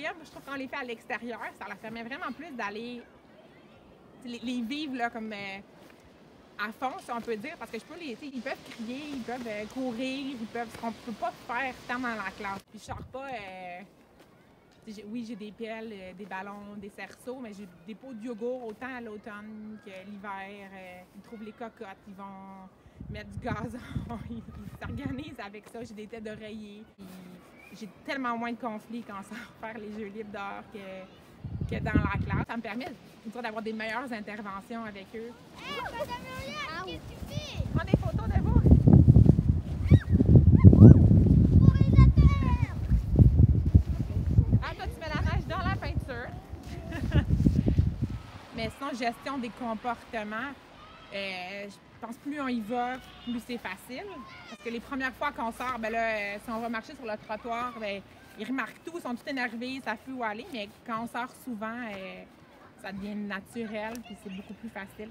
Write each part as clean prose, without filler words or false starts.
libre, je trouve qu'on les fait à l'extérieur, ça leur permet vraiment plus d'aller les vivre là, comme à fond, si on peut dire, parce que ils peuvent crier, ils peuvent courir, ce qu'on peut pas faire tant dans la classe. Puis je sors pas, oui, j'ai des pelles, des ballons, des cerceaux, mais j'ai des pots de yogourt autant à l'automne que l'hiver. Ils trouvent les cocottes, ils vont mettre du gazon, ils s'organisent avec ça. J'ai des têtes d'oreiller. J'ai tellement moins de conflits quand ça va faire les jeux libres dehors que dans la classe. Ça me permet d'avoir des meilleures interventions avec eux. Hey, Madame Lauriane, qu'est-ce que tu fais? Prends des photos de vous. Ah, toi, tu mets la neige dans la peinture. Mais sinon, gestion des comportements, je pense plus on y va, plus c'est facile. Parce que les premières fois qu'on sort, ben là, si on va marcher sur le trottoir, ben, ils remarquent tout, ils sont tout énervés, ça fait où aller. Mais quand on sort souvent, ça devient naturel, puis c'est beaucoup plus facile.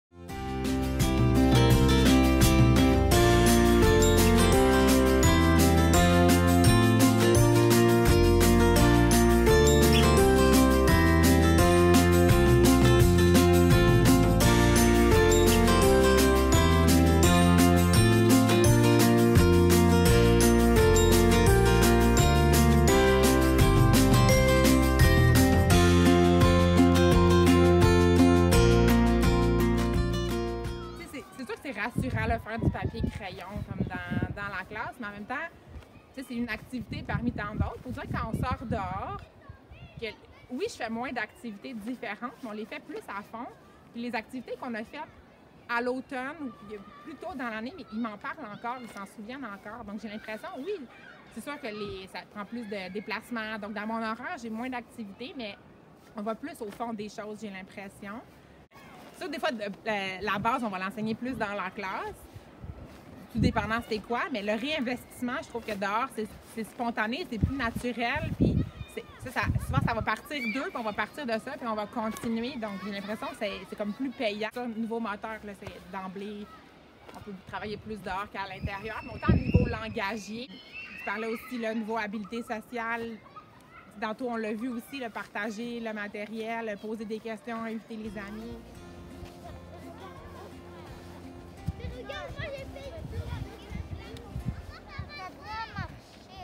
C'est rassurant de faire du papier-crayon comme dans la classe, mais en même temps, c'est une activité parmi tant d'autres. Il faut dire que quand on sort dehors, que, oui, je fais moins d'activités différentes, mais on les fait plus à fond. Puis les activités qu'on a faites à l'automne ou plus tôt dans l'année, mais ils m'en parlent encore, ils s'en souviennent encore. Donc j'ai l'impression, oui, c'est sûr que ça prend plus de déplacements. Donc dans mon horaire, j'ai moins d'activités, mais on va plus au fond des choses, j'ai l'impression. Des fois, la base, on va l'enseigner plus dans la classe, tout dépendant c'est quoi, mais le réinvestissement, je trouve que dehors, c'est spontané, c'est plus naturel, puis souvent, ça va partir d'eux, puis on va partir de ça, puis on va continuer. Donc, j'ai l'impression que c'est comme plus payant. Le nouveau moteur, c'est d'emblée, on peut travailler plus dehors qu'à l'intérieur, mais autant au niveau langagier. Je parlais aussi, le niveau habileté sociale. Tantôt, on l'a vu aussi, le partager le matériel, poser des questions, inviter les amis. Regarde, moi j'ai fait le tour avec ça a bien marché.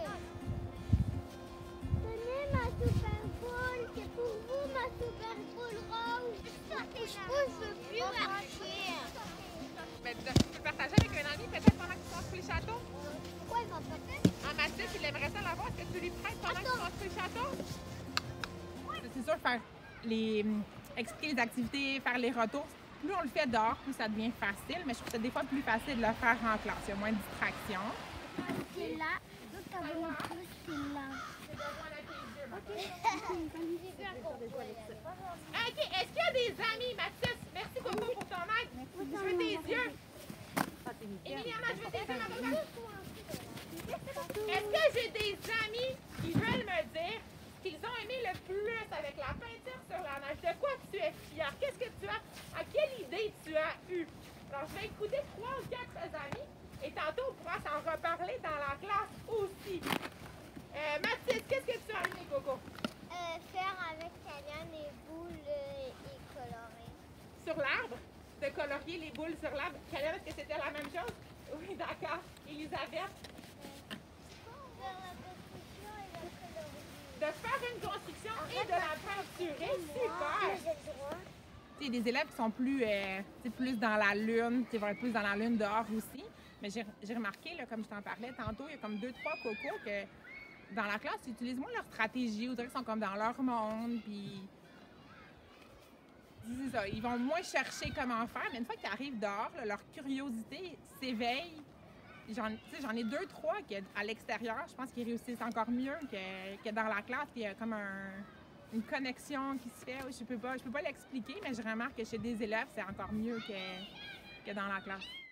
Tenez ma super boule, c'est pour vous ma super boule rose. Je veux plus marcher. Ben, tu peux partager avec un ami peut-être pendant que tu construis le château? Pourquoi il va pas faire? Mathis, il aimerait ça l'avoir. Est-ce que tu lui prêtes pendant que tu construis le château? C'est sûr, expliquer les activités, faire les retours. Plus on le fait dehors, plus ça devient facile, mais je trouve que c'est des fois plus facile de le faire en classe. Il y a moins de distractions. C'est là, donc t'as vraiment plus que là. OK. OK, est-ce qu'il y a des amis, Mathis? Merci beaucoup pour ton aide. Je veux tes yeux. Emiliana, je veux tes yeux. Est-ce que j'ai des amis qui veulent me dire qu'ils ont aimé le plus avec la peinture sur la neige? De quoi tu es fière? Qu'est-ce que tu as? À quelle idée tu as eue? Alors, je vais écouter 3 ou 4 amis et tantôt, on pourra s'en reparler dans la classe aussi. Mathis, qu'est-ce que tu as aimé, Coco? Faire avec Kalian les boules et colorer. Sur l'arbre? De colorier les boules sur l'arbre. Kalian, est-ce que c'était la même chose? Oui, d'accord. Elisabeth? De faire une construction et de la peinturer, super! Il y a des élèves qui sont plus dans la lune, qui vont être plus dans la lune dehors aussi. Mais j'ai remarqué, là, comme je t'en parlais tantôt, il y a comme 2-3 cocos que dans la classe, ils utilisent moins leur stratégie, ou dirait qu'ils sont comme dans leur monde, puis c'est ça, ils vont moins chercher comment faire, mais une fois qu'ils arrivent dehors, là, leur curiosité s'éveille. J'en ai 2-3 qui, à l'extérieur, je pense qu'ils réussissent encore mieux que dans la classe. Il y a comme une connexion qui se fait. Je peux pas l'expliquer, mais je remarque que chez des élèves, c'est encore mieux que dans la classe.